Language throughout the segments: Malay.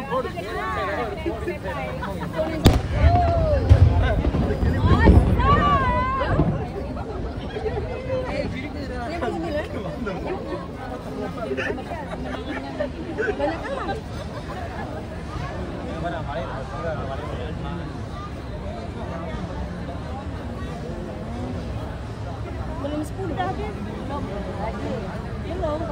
Belum 10 dah habis. Belum. Belum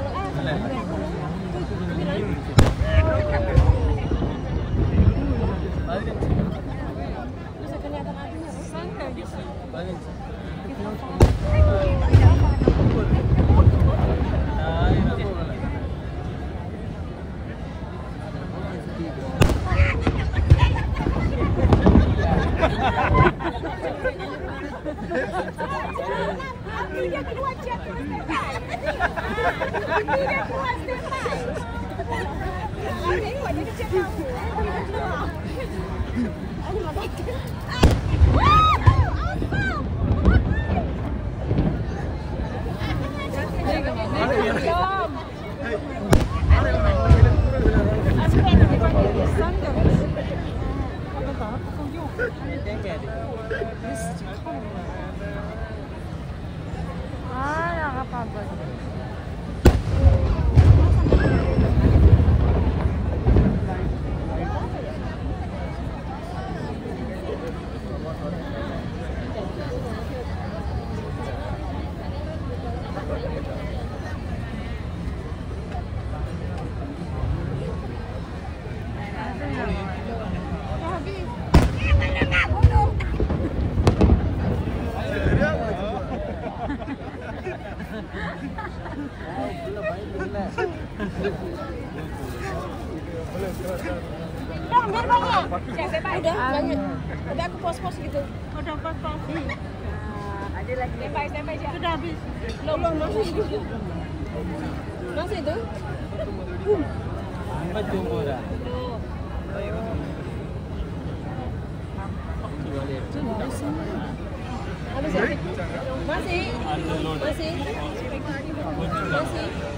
bisa kelihatan adunya. Santai bisa. Dia keluar chat terus standby. Dia keluar standby. Ini buat jadi chat aku. Aduh, mati. nakapagod. Udah ambil banyak. Udah banyak. Udah aku pos-pos gitu. Udah pos-pos. Ada lagi. Step-by aja. Sudah habis. Belum masih. Masih itu? Empat jumbo dah. Habis ya? Masih? Masih? Masih?